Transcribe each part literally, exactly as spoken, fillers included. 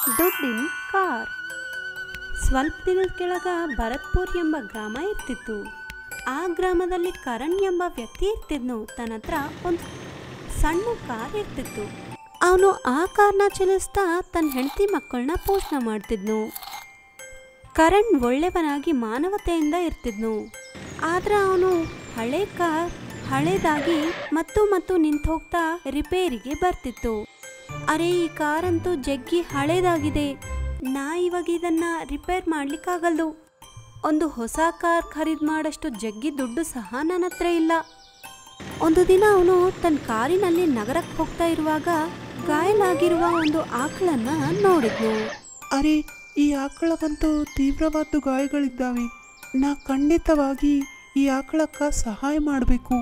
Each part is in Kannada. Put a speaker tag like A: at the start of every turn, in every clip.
A: ದುಡ್ಡಿನ ಕಾರ್. ಸ್ವಲ್ಪ ದಿನದ ಕೆಳಗ ಭರತ್ಪುರ್ ಎಂಬ ಗ್ರಾಮ ಇರ್ತಿತ್ತು. ಆ ಗ್ರಾಮದಲ್ಲಿ ಕರಣ್ ಎಂಬ ವ್ಯಕ್ತಿ ಇರ್ತಿದ್ನು. ತನ್ನ ಹತ್ರ ಒಂದು ಸಣ್ಣ ಕಾರ್ ಇರ್ತಿತ್ತು. ಅವನು ಆ ಕಾರ್ನ ಚಲಿಸ್ತಾ ತನ್ನ ಹೆಂಡತಿ ಮಕ್ಕಳನ್ನ ಪೋಷಣೆ ಮಾಡ್ತಿದ್ನು. ಕರಣ್ ಒಳ್ಳೆಯವನಾಗಿ ಮಾನವತೆಯಿಂದ ಇರ್ತಿದ್ನು. ಆದ್ರೆ ಅವನು ಹಳೆ ಕಾರ್ ಹಳೇದಾಗಿ ಮತ್ತು ಮತ್ತು ನಿಂತು ಹೋಗ್ತಾ ರಿಪೇರಿಗೆ ಬರ್ತಿತ್ತು. ಅರೆ, ಈ ಕಾರಂತೂ ಜಗ್ಗಿ ಹಳೇದಾಗಿದೆ, ನಾ ಇವಾಗ ಇದನ್ನ ರಿಪೇರ್ ಮಾಡ್ಲಿಕ್ಕಾಗಲ್ದು. ಒಂದು ಹೊಸ ಕಾರ್ ಖರೀದಿ ಮಾಡೋಷ್ಟು ಜಗ್ಗಿ ದುಡ್ಡು ಸಹ ನನ್ನ ಹತ್ರ ಇಲ್ಲ. ಒಂದು ದಿನ ಅವನು ತನ್ನ ಕಾರಿನಲ್ಲಿ ನಗರಕ್ಕೆ ಹೋಗ್ತಾ ಇರುವಾಗ ಗಾಯಲಾಗಿರುವ ಒಂದು ಆಕಳನ್ನ ನೋಡಿದ್ನು.
B: ಅರೆ, ಈ ಆಕಳಕ್ಕಂತೂ ತೀವ್ರವಾದ ಗಾಯಗಳಿದ್ದಾವೆ. ನಾ ಖಂಡಿತವಾಗಿ ಈ ಆಕಳಕ್ಕ ಸಹಾಯ ಮಾಡಬೇಕು.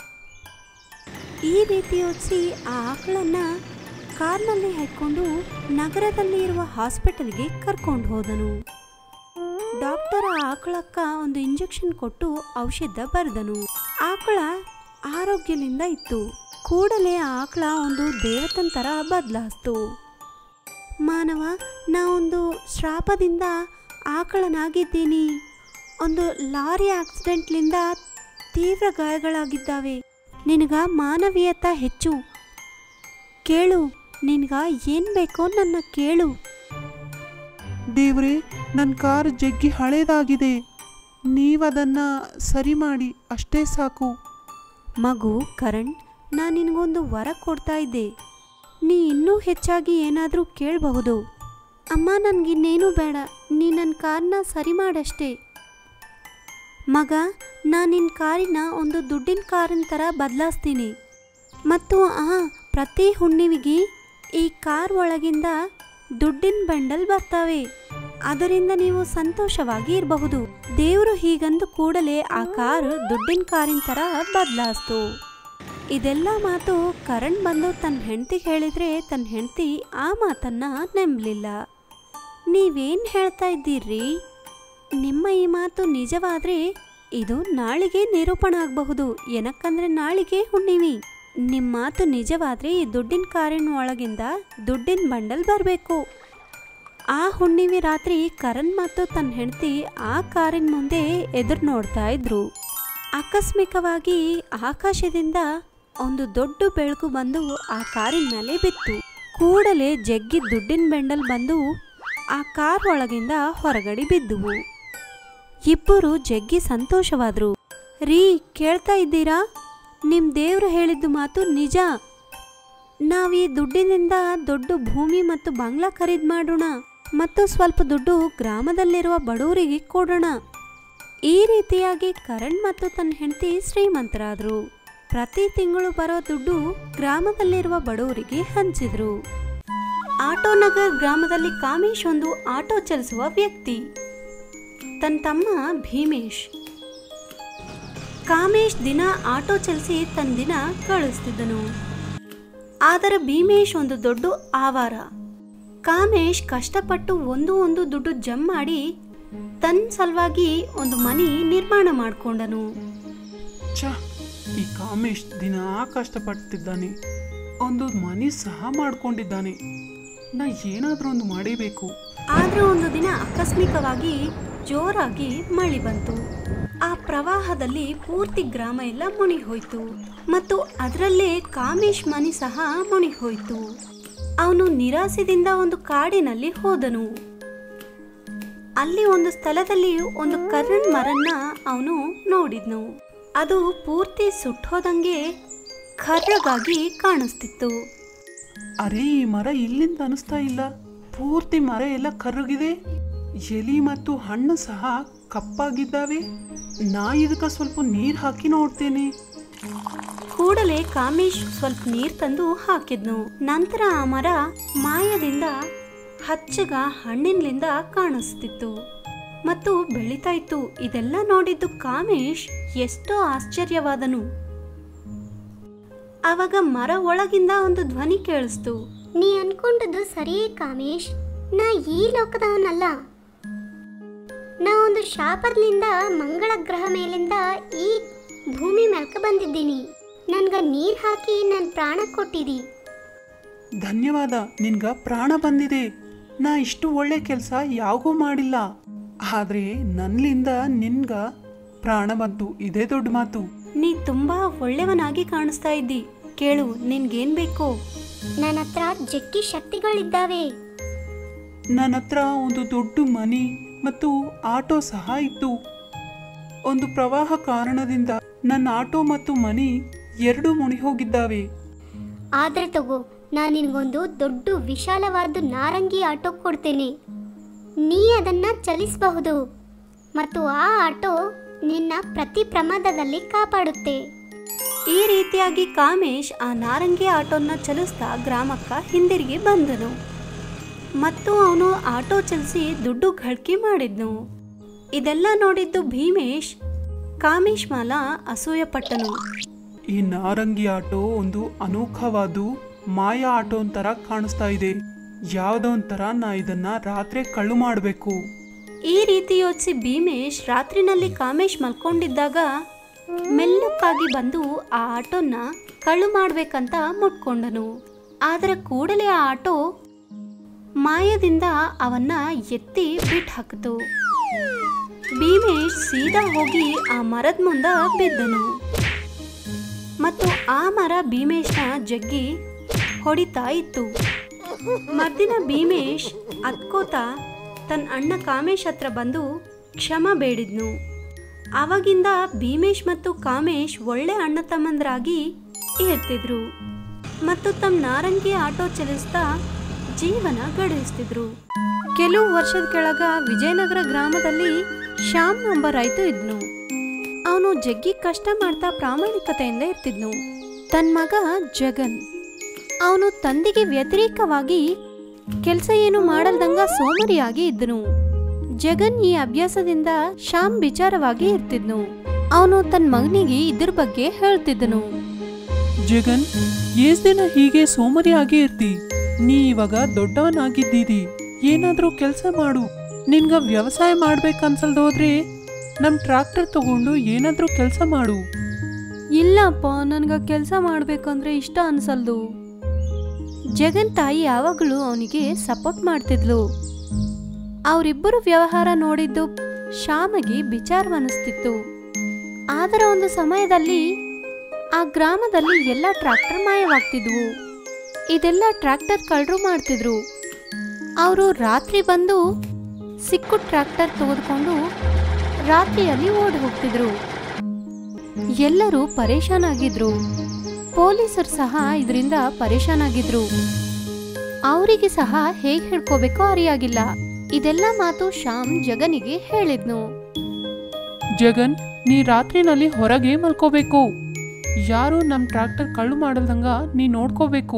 A: ಈ ರೀತಿ ಯೋಚಿಸಿ ಆ ಆಕಳನ್ನ ಕಾರ್ನಲ್ಲಿ ಹಾಕೊಂಡು ನಗರದಲ್ಲಿ ಇರುವ ಹಾಸ್ಪಿಟಲ್ಗೆ ಕರ್ಕೊಂಡು ಹೋದನು. ಡಾಕ್ಟರ್ ಆ ಆಕಳಕ್ಕ ಒಂದು ಇಂಜೆಕ್ಷನ್ ಕೊಟ್ಟು ಔಷಧ ಬರೆದನು. ಆಕಳ ಆರೋಗ್ಯದಿಂದ ಇತ್ತು. ಕೂಡಲೇ ಆ ಆಕಳ ಒಂದು ದೇವತನ ಥರ ಬದಲಾಯಿಸ್ತು. ಮಾನವ, ನಾ ಒಂದು ಶ್ರಾಪದಿಂದ ಆಕಳನಾಗಿದ್ದೀನಿ. ಒಂದು ಲಾರಿ ಆಕ್ಸಿಡೆಂಟ್ಲಿಂದ ತೀವ್ರ ಗಾಯಗಳಾಗಿದ್ದಾವೆ. ನಿನಗ ಮಾನವೀಯತೆ ಹೆಚ್ಚು. ಕೇಳು, ನಿನಗ ಏನು ಬೇಕೋ ನನ್ನ ಕೇಳು.
B: ದೇವ್ರೆ, ನನ್ನ ಕಾರ್ ಜಗ್ಗಿ ಹಳೇದಾಗಿದೆ. ನೀವದನ್ನು ಸರಿ ಮಾಡಿ ಅಷ್ಟೇ ಸಾಕು.
A: ಮಗು ಕರಣ್, ನಾನು ನಿನಗೊಂದು ವರ ಕೊಡ್ತಾ ಇದ್ದೆ. ನೀ ಇನ್ನೂ ಹೆಚ್ಚಾಗಿ ಏನಾದರೂ ಕೇಳಬಹುದು. ಅಮ್ಮ, ನನಗಿನ್ನೇನೂ ಬೇಡ, ನೀ ನನ್ನ ಕಾರ್ನ ಸರಿ ಮಾಡಷ್ಟೇ. ಮಗ, ನಾನು ನಿನ್ನ ಕಾರಿನ ಒಂದು ದುಡ್ಡಿನ ಕಾರಿನ ಥರ ಬದಲಾಯಿಸ್ತೀನಿ. ಮತ್ತು ಆ ಪ್ರತಿ ಹುಣ್ಣಿಮೆಗೆ ಈ ಕಾರ್ ಒಳಗಿಂದ ದುಡ್ಡಿನ ಬಂಡಲ್ ಬರ್ತವೆ. ಅದರಿಂದ ನೀವು ಸಂತೋಷವಾಗಿ ಇರಬಹುದು. ದೇವರು ಹೀಗಂದು ಕೂಡಲೇ ಆ ಕಾರು ದುಡ್ಡಿನ ಕಾರಿನ ಥರ ಬದಲಾಯಿಸ್ತು. ಇದೆಲ್ಲ ಮಾತು ಕರಣ್ ಬಂದು ತನ್ನ ಹೆಂಡತಿಗೆ ಹೇಳಿದರೆ ತನ್ನ ಹೆಂಡತಿ ಆ ಮಾತನ್ನು ನಂಬಲಿಲ್ಲ. ನೀವೇನು ಹೇಳ್ತಾ ಇದ್ದೀರಿ? ನಿಮ್ಮ ಈ ಮಾತು ನಿಜವಾದರೆ ಇದು ನಾಳೆಗೆ ನಿರೂಪಣೆ ಆಗಬಹುದು. ಏನಕ್ಕಂದ್ರೆ ನಾಳೆಗೆ ಹುಣ್ಣಿಮೆ. ನಿಮ್ಮ ಮಾತು ನಿಜವಾದರೆ ಈ ದುಡ್ಡಿನ ಕಾರಿನ ಒಳಗಿಂದ ದುಡ್ಡಿನ ಬಂಡಲ್ ಬರಬೇಕು. ಆ ಹುಣ್ಣಿಮೆ ರಾತ್ರಿ ಕರಣ್ ಮತ್ತು ತನ್ನ ಹೆಂಡತಿ ಆ ಕಾರಿನ ಮುಂದೆ ಎದುರು ನೋಡ್ತಾ ಇದ್ರು. ಆಕಸ್ಮಿಕವಾಗಿ ಆಕಾಶದಿಂದ ಒಂದು ದೊಡ್ಡ ಬೆಳಕು ಬಂದು ಆ ಕಾರಿನ ಮೇಲೆ ಬಿತ್ತು. ಕೂಡಲೇ ಜಗ್ಗಿ ದುಡ್ಡಿನ ಬಂಡಲ್ ಬಂದು ಆ ಕಾರ್ ಒಳಗಿಂದ ಹೊರಗಡೆ ಬಿದ್ದುವು. ಇಬ್ಬರು ಜಗ್ಗಿ ಸಂತೋಷವಾದ್ರು. ರೀ, ಕೇಳ್ತಾ ಇದ್ದೀರಾ? ನಿಮ್ಮ ದೇವರು ಹೇಳಿದ್ದು ಮಾತು ನಿಜ. ನಾವು ಈ ದುಡ್ಡಿನಿಂದ ದೊಡ್ಡ ಭೂಮಿ ಮತ್ತು ಬಂಗ್ಲಾ ಖರೀದಿ ಮಾಡೋಣ ಮತ್ತು ಸ್ವಲ್ಪ ದುಡ್ಡು ಗ್ರಾಮದಲ್ಲಿರುವ ಬಡವರಿಗೆ ಕೊಡೋಣ. ಈ ರೀತಿಯಾಗಿ ಕರಣ್ ಮತ್ತು ತನ್ನ ಹೆಂಡತಿ ಶ್ರೀಮಂತರಾದರು. ಪ್ರತಿ ತಿಂಗಳು ಬರೋ ದುಡ್ಡು ಗ್ರಾಮದಲ್ಲಿರುವ ಬಡವರಿಗೆ ಹಂಚಿದ್ರು. ಆಟೋ ನಗರ್ ಗ್ರಾಮದಲ್ಲಿ ಕಾಮೇಶ್ ಒಂದು ಆಟೋ ಚಲಿಸುವ ವ್ಯಕ್ತಿ. ತನ್ನ ತಮ್ಮ ಭೀಮೇಶ್. ಕಾಮೇಶ್ ದಿನ ಆಟೋ ಚಲಿಸಿ ತನ್ನ ದಿನ ಕಳಿಸ್ತಿದ್ದನು. ಆದರೆ ಭೀಮೇಶ್ ಒಂದು ದೊಡ್ಡ ಆವಾರ. ಕಾಮೇಶ್ ಕಷ್ಟಪಟ್ಟು ಒಂದು ಒಂದು ದುಡ್ಡು ಜಮ್ ಮಾಡಿ ತನ್ನ ಸಲುವಾಗಿ ಒಂದು ಮನೆ ನಿರ್ಮಾಣ ಮಾಡಿಕೊಂಡನು.
B: ಛ, ಈ ಕಾಮೇಶ್ ದಿನ ಕಷ್ಟಪಡ್ತಿದ್ದಾನೆ, ಒಂದು ಮನೆ ಸಹ ಮಾಡ್ಕೊಂಡಿದ್ದಾನೆ. ನಾ ಏನಾದರೂ ಒಂದು ಮಾಡಬೇಕು.
A: ಆದರೆ ಒಂದು ದಿನ ಆಕಸ್ಮಿಕವಾಗಿ ಜೋರಾಗಿ ಮಳೆ ಬಂತು. ಆ ಪ್ರವಾಹದಲ್ಲಿ ಪೂರ್ತಿ ಗ್ರಾಮ ಎಲ್ಲ ಮುಣಿ ಹೋಯ್ತು ಮತ್ತು ಅದರಲ್ಲೇ ಕಾಮೇಶ್ ಮನೆ ಸಹ ಮುಣಿ ಹೋಯ್ತು. ಅವನು ನಿರಾಸೆಯಿಂದ ಒಂದು ಕಾಡಿನಲ್ಲಿ ಹೋದನು. ಅಲ್ಲಿ ಒಂದು ಸ್ಥಳದಲ್ಲಿ ಒಂದು ಕರಣ್ ಮರನ್ನ ಅವನು ನೋಡಿದ್ನು. ಅದು ಪೂರ್ತಿ ಸುಟ್ಟೋದಂಗೆ ಕರ್ರಗಾಗಿ ಕಾಣಿಸ್ತಿತ್ತು.
B: ಅರೆ, ಈ ಮರ ಇಲ್ಲಿಂದ ಅನಿಸ್ತಾ ಇಲ್ಲ. ಪೂರ್ತಿ ಮರ ಎಲ್ಲ ಕರ್ರಗಿದೆ. ಎಲೆ ಮತ್ತು ಹಣ್ಣು ಸಹ ಕಪ್ಪಾಗಿದ್ದಾವೆ. ನಾ ಇದಕ್ಕೆ ಸ್ವಲ್ಪ ನೀರು ಹಾಕಿ ನೋಡ್ತೇನೆ.
A: ಕೂಡಲೇ ಕಾಮೇಶ್ ಸ್ವಲ್ಪ ನೀರು ತಂದು ಹಾಕಿದ್ನು. ನಂತರ ಆ ಮರ ಮಾಯದಿಂದ ಹಚ್ಚಗ ಹಣ್ಣಿನಿಂದ ಕಾಣಿಸ್ತಿತ್ತು ಮತ್ತು ಬೆಳೀತಾ ಇತ್ತು. ಇದೆಲ್ಲ ನೋಡಿದ್ದು ಕಾಮೇಶ್ ಎಷ್ಟೋ ಆಶ್ಚರ್ಯವಾದನು. ಆವಾಗ ಮರ ಒಳಗಿಂದ ಒಂದು ಧ್ವನಿ ಕೇಳಿಸ್ತು.
C: ನೀ ಅನ್ಕೊಂಡದ್ದು ಸರಿಯೇ ಕಾಮೇಶ್, ನಾ ಈ ಲೋಕದವನಲ್ಲ. ನಾ ಒಂದು ಶಾಪದಿಂದ ಮಂಗಳ ಗ್ರಹ ಮೇಲಿಂದ ಈ ಭೂಮಿ ಮೇಲ್ಕ ಬಂದಿದ್ದೀನಿ. ನನ್ಗ ನೀರ್ ಹಾಕಿ ನನ್ನ ಪ್ರಾಣ ಕೊಟ್ಟಿದಿ.
B: ಧನ್ಯವಾದ, ನಿನ್ಗ ಪ್ರಾಣ ಬಂದಿದೆ. ನಾ ಇಷ್ಟು ಒಳ್ಳೆ ಕೆಲಸ ಯಾವಾಗೂ ಮಾಡಿಲ್ಲ, ಆದ್ರೆ ನನ್ನಿಂದ ನಿನ್ಗ ಪ್ರಾಣ ಬಂತು, ಇದೇ ದೊಡ್ಡ ಮಾತು.
A: ನೀ ತುಂಬಾ ಒಳ್ಳೆಯವನಾಗಿ ಕಾಣಿಸ್ತಾ ಇದ್ದಿ. ಕೇಳು, ನಿನ್ಗೇನ್ ಬೇಕು?
C: ನನ್ನ ಹತ್ರ ಜಗ್ಗಿ ಶಕ್ತಿಗಳಿದ್ದಾವೆ.
B: ನನ್ನ ಹತ್ರ ಒಂದು ದೊಡ್ಡ ಮನಿ ಮತ್ತು ಆಟೋ ಸಹ ಇತ್ತು. ಒಂದು ಪ್ರವಾಹ ಕಾರಣದಿಂದ ನನ್ನ ಆಟೋ ಮತ್ತು ಮನಿ ಎರಡು ಮುಣಿ ಹೋಗಿದ್ದಾವೆ.
C: ಆದ್ರೆ ತಗೋ, ನಾನು ನಿನಗೊಂದು ದೊಡ್ಡ ವಿಶಾಲವಾದ ನಾರಂಗಿ ಆಟೋ ಕೊಡ್ತೇನೆ. ನೀ ಅದನ್ನ ಚಲಿಸಬಹುದು ಮತ್ತು ಆ ಆಟೋ ನಿನ್ನ ಪ್ರತಿ ಪ್ರಮಾದದಲ್ಲಿ ಕಾಪಾಡುತ್ತೆ.
A: ಈ ರೀತಿಯಾಗಿ ಕಾಮೇಶ್ ಆ ನಾರಂಗಿ ಆಟೋನ ಚಲಿಸ್ತಾ ಗ್ರಾಮಕ್ಕ ಹಿಂದಿರುಗಿ ಬಂದನು ಮತ್ತು ಅವನು ಆಟೋ ಚಲಿಸಿ ದುಡ್ಡು ಗಳಿಕೆ ಮಾಡಿದ್ನು. ಇದೆಲ್ಲ ನೋಡಿದ್ದು ಭೀಮೇಶ್ ಕಾಮೇಶ್ ಮಾಲ ಅಸೂಯೆ ಪಟ್ಟನು.
B: ಈ ನಾರಂಗಿ ಆಟೋ ಒಂದು ಅನೋಖವಾದ ಮಾಯಾ ಆಟೋ ಒಂಥರ ಕಾಣಿಸ್ತಾ ಇದೆ. ಯಾವುದೋ ಒಂಥರ ನಾ ಇದನ್ನ ರಾತ್ರಿ ಕಳ್ಳು ಮಾಡಬೇಕು.
A: ಈ ರೀತಿ ಯೋಚಿಸಿ ಭೀಮೇಶ್ ರಾತ್ರಿನಲ್ಲಿ ಕಾಮೇಶ್ ಮಲ್ಕೊಂಡಿದ್ದಾಗ ಮೆಲ್ಲಕ್ಕಾಗಿ ಬಂದು ಆ ಆಟೋನ ಕಳ್ಳು ಮಾಡ್ಬೇಕಂತ ಮುಟ್ಕೊಂಡನು. ಆದರೆ ಕೂಡಲೇ ಆ ಆಟೋ ಮಾಯದಿಂದ ಅವನ್ನ ಎತ್ತಿ ಬಿಟ್ಟು ಹಾಕಿತು. ಭೀಮೇಶ್ ಸೀದಾ ಹೋಗಿ ಆ ಮರದ ಮುಂದೆ ಬಿದ್ದನು ಮತ್ತು ಆ ಮರ ಭೀಮೇಶ್ನ ಜಗ್ಗಿ ಹೊಡಿತಾ ಇತ್ತು. ಮರ್ದಿನ ಭೀಮೇಶ್ ಅತ್ಕೋತಾ ತನ್ನ ಅಣ್ಣ ಕಾಮೇಶ್ ಹತ್ರ ಬಂದು ಕ್ಷಮ ಬೇಡಿದ್ನು. ಆವಾಗಿಂದ ಭೀಮೇಶ್ ಮತ್ತು ಕಾಮೇಶ್ ಒಳ್ಳೆ ಅಣ್ಣ ತಮ್ಮಂದರಾಗಿ ಇರ್ತಿದ್ರು ಮತ್ತು ತಮ್ಮ ನಾರಂಗಿ ಆಟೋ ಚಲಿಸ್ತಾ ಜೀವನ ಗಡಿಸ್ತಿದ್ರು. ಕೆಲವು ವರ್ಷದ ಕೆಳಗ ವಿಜಯನಗರ ಗ್ರಾಮದಲ್ಲಿ ಶ್ಯಾಮ್ ಎಂಬ ರೈತ ಇದ್ನು. ಅವನು ಜಗ್ಗಿ ಕಷ್ಟ ಮಾಡ್ತಾ ಪ್ರಾಮಾಣಿಕತೆಯಿಂದ ಇರ್ತಿದ್ನು. ತನ್ನ ಮಗ ಜಗನ್, ಅವನು ತಂದೆಗೆ ವ್ಯತಿರೇಕವಾಗಿ ಕೆಲಸ ಏನು ಮಾಡಲ್ದಂಗ ಸೋಮರಿಯಾಗಿ ಇದ್ದನು. ಜಗನ್ ಈ ಅಭ್ಯಾಸದಿಂದ ಶ್ಯಾಮ್ ವಿಚಾರವಾಗಿ ಇರ್ತಿದ್ನು. ಅವನು ತನ್ನ ಮಗನಿಗೆ ಇದ್ರ ಬಗ್ಗೆ ಹೇಳ್ತಿದ್ದನು.
B: ಜಗನ್, ಎಷ್ಟ್ ದಿನ ಹೀಗೆ ಸೋಮರಿಯಾಗಿ ಇರ್ತಿ? ನೀ ಇವಾಗ ದೊಡ್ಡವನಾಗಿದ್ದೀರಿ, ಏನಾದ್ರೂ ಕೆಲಸ ಮಾಡು. ನಿನ್ಗ ವ್ಯವಸಾಯ ಮಾಡ್ಬೇಕನ್ಸಲ್ದೋದ್ರೆ ನಮ್ ಟ್ರಾಕ್ಟರ್ ತಗೊಂಡು ಏನಾದ್ರೂ ಕೆಲಸ ಮಾಡು.
A: ಇಲ್ಲಪ್ಪ, ನನ್ಗ ಕೆಲಸ ಮಾಡ್ಬೇಕಂದ್ರೆ ಇಷ್ಟ ಅನ್ಸಲ್ದು. ಜಗನ್ ತಾಯಿ ಯಾವಾಗಲೂ ಅವನಿಗೆ ಸಪೋರ್ಟ್ ಮಾಡ್ತಿದ್ಲು. ಅವರಿಬ್ಬರು ವ್ಯವಹಾರ ನೋಡಿದ್ದು ಶ್ಯಾಮಗೆ ವಿಚಾರವನ್ನಿಸ್ತಿತ್ತು. ಆದರೆ ಒಂದು ಸಮಯದಲ್ಲಿ ಆ ಗ್ರಾಮದಲ್ಲಿ ಎಲ್ಲ ಟ್ರಾಕ್ಟರ್ ಮಾಯವಾಗ್ತಿದ್ವು. ಇದೆಲ್ಲ ಟ್ರಾಕ್ಟರ್ ಕಳ್ಳರು ಮಾಡ್ತಿದ್ರು. ಅವರು ರಾತ್ರಿ ಬಂದು ಸಿಕ್ಕು ಟ್ರಾಕ್ಟರ್ ತೆಗೆದುಕೊಂಡು ರಾತ್ರಿಯಲ್ಲಿ ಓಡಿ ಹೋಗ್ತಿದ್ರು. ಎಲ್ಲರೂ ಪರೇಶಾನ್ ಆಗಿದ್ರು. ಪೊಲೀಸರು ಸಹ ಇದರಿಂದ ಪರೇಶಾನ್ ಆಗಿದ್ರು. ಅವರಿಗೆ ಸಹ ಹೇಗೆ ಹಿಡ್ಕೋಬೇಕೋ ಅರಿಯಾಗಿಲ್ಲ. ಇದೆಲ್ಲ ಮಾತು ಶ್ಯಾಮ್ ಜಗನಿಗೆ ಹೇಳಿದ್ನು.
B: ಜಗನ್, ನೀ ರಾತ್ರಿನಲ್ಲಿ ಹೊರಗೆ ಮಲ್ಕೋಬೇಕು. ಯಾರು ನಮ್ ಟ್ರಾಕ್ಟರ್ ಕಳ್ಳು ಮಾಡಲ್ದಂಗ ನೀ ನೋಡ್ಕೋಬೇಕು.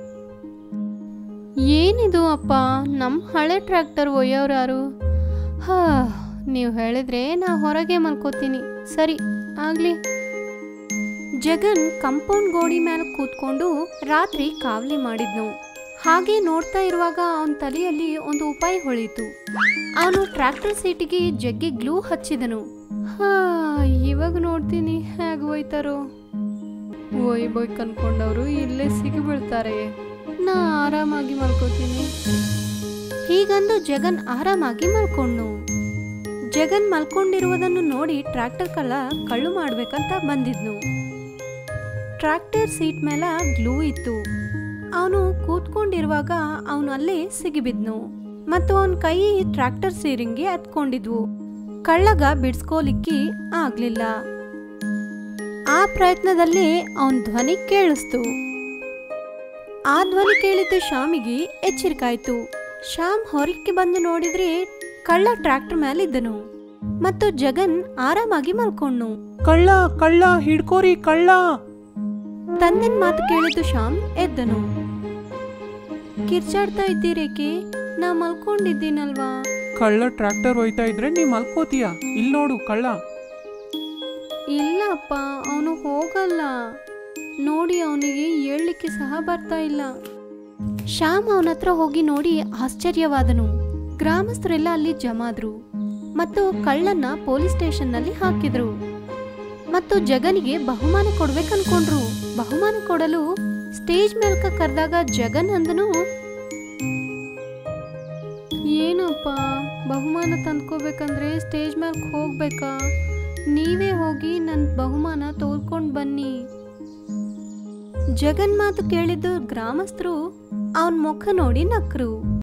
A: ಏನಿದು ಅಪ್ಪ, ನಮ್ಮ ಹಳೆ ಟ್ರ್ಯಾಕ್ಟರ್ ಒಯ್ಯೋರು ಯಾರು? ಹಾ, ನೀವು ಹೇಳಿದ್ರೆ ನಾ ಹೊರಗೆ ಮಲ್ಕೋತೀನಿ. ಸರಿ, ಆಗ್ಲಿ. ಜಗನ್ ಕಂಪೌಂಡ್ ಗೋಡಿ ಮೇಲೆ ಕೂತ್ಕೊಂಡು ರಾತ್ರಿ ಕಾವಲಿ ಮಾಡಿದ್ನು. ಹಾಗೆ ನೋಡ್ತಾ ಇರುವಾಗ ಅವನ ತಲೆಯಲ್ಲಿ ಒಂದು ಉಪಾಯ ಹೊಳಿತು. ಅವನು ಟ್ರ್ಯಾಕ್ಟರ್ ಸೀಟಿಗೆ ಜಗ್ಗಿ ಗ್ಲೂ ಹಚ್ಚಿದನು. ಹಾ, ಇವಾಗ ನೋಡ್ತೀನಿ ಹೇಗೆ ಒಯ್ತಾರೋ. ಒಯ್ಬೋಯ್ಕ್ ಅನ್ಕೊಂಡವರು ಇಲ್ಲೇ ಸಿಗಿಬೀಳ್ತಾರೆ. ನಾ ಆರಾಮಾಗಿ ಮಲ್ಕೋತೀನಿ. ಹೀಗಂದು ಜಗನ್ ಆರಾಮಾಗಿ ಮಲ್ಕೊಂಡು ಜಗನ್ ಮಲ್ಕೊಂಡಿರುವುದನ್ನು ನೋಡಿ ಟ್ರ್ಯಾಕ್ಟರ್ ಕಳ್ಳ ಕಳ್ಳು ಮಾಡ್ಬೇಕಂತ ಬಂದಿದ್ನು. ಟ್ರ್ಯಾಕ್ಟರ್ ಸೀಟ್ ಮೇಲೆ ಗ್ಲೂ ಇತ್ತು. ಅವನು ಕೂತ್ಕೊಂಡಿರುವಾಗ ಅವನು ಅಲ್ಲೇ ಸಿಗಿಬಿದ್ನು ಮತ್ತು ಅವನ ಕೈ ಟ್ರ್ಯಾಕ್ಟರ್ ಸೀರಿಂಗ್ಗೆ ಹತ್ಕೊಂಡಿದ್ವು. ಕಳ್ಳಗ ಬಿಡ್ಸ್ಕೋಲಿಕ್ಕಿ ಆಗ್ಲಿಲ್ಲ. ಆ ಪ್ರಯತ್ನದಲ್ಲಿ ಅವನ ಧ್ವನಿ ಕೇಳಿಸ್ತು. ಆ ಧ್ವನಿ ಕೇಳಿದ್ದು ಶ್ಯಾಮಿಗೆ ಎಚ್ಚರಿಕಾಯ್ತು. ಶ್ಯಾಮ್ ಹೊರಕ್ಕೆ ಬಂದು ನೋಡಿದ್ರೆ ಕಳ್ಳ ಟ್ರ್ಯಾಕ್ಟರ್ ಮೇಲಿದ್ದನು ಮತ್ತು ಜಗನ್ ಆರಾಮಾಗಿ ಮಲ್ಕೊಂಡು.
B: ಕಳ್ಳ ಕಳ್ಳ ಹಿಡ್ಕೋರಿ, ಕಳ್ಳ!
A: ತಂದೆನ್ ಮಾತು ಕೇಳಿದ್ದು ಶ್ಯಾಮ್ ಎದ್ದನು. ಕಿರ್ಚಾಡ್ತಾ ಇದ್ದೀರೇಕೆ? ನಾ ಮಲ್ಕೊಂಡಿದ್ದೀನಲ್ವಾ?
B: ಕಳ್ಳ ಟ್ರ್ಯಾಕ್ಟರ್ ಒಯ್ತಾ ಇದ್ರೆ ನೀ ಮಲ್ಕೋತೀಯ. ಇಲ್ಲಿ ನೋಡು, ಕಳ್ಳ.
A: ಇಲ್ಲಪ್ಪ, ಅವನು ಹೋಗಲ್ಲ. ನೋಡಿ, ಅವನಿಗೆ ಏಳ್ಲಿಕ್ಕೆ ಸಹ ಬರ್ತಾ ಇಲ್ಲ. ಶ್ಯಾಮ್ ಅವನ ಹತ್ರ ಹೋಗಿ ನೋಡಿ ಆಶ್ಚರ್ಯವಾದನು. ಗ್ರಾಮಸ್ಥರೆಲ್ಲ ಅಲ್ಲಿ ಜಮಾದ್ರು ಮತ್ತು ಕಳ್ಳನ್ನ ಪೊಲೀಸ್ ಸ್ಟೇಷನ್ನಲ್ಲಿ ಹಾಕಿದ್ರು ಮತ್ತು ಜಗನಿಗೆ ಬಹುಮಾನ ಕೊಡ್ಬೇಕನ್ಕೊಂಡ್ರು. ಬಹುಮಾನ ಕೊಡಲು ಸ್ಟೇಜ್ ಮೇಲ್ಕ ಕರೆದಾಗ ಜಗನ್ ಅಂದನು, ಏನಪ್ಪ ಬಹುಮಾನ ತಂದ್ಕೋಬೇಕಂದ್ರೆ ಸ್ಟೇಜ್ ಮೇಲೆ ಹೋಗ್ಬೇಕಾ? ನೀವೇ ಹೋಗಿ ನನ್ನ ಬಹುಮಾನ ತೋರ್ಕೊಂಡು ಬನ್ನಿ. ಜಗನ್ ಮಾತು ಕೇಳಿದ್ದು ಗ್ರಾಮಸ್ಥರು ಅವನ ಮುಖ ನೋಡಿ ನಕ್ರು.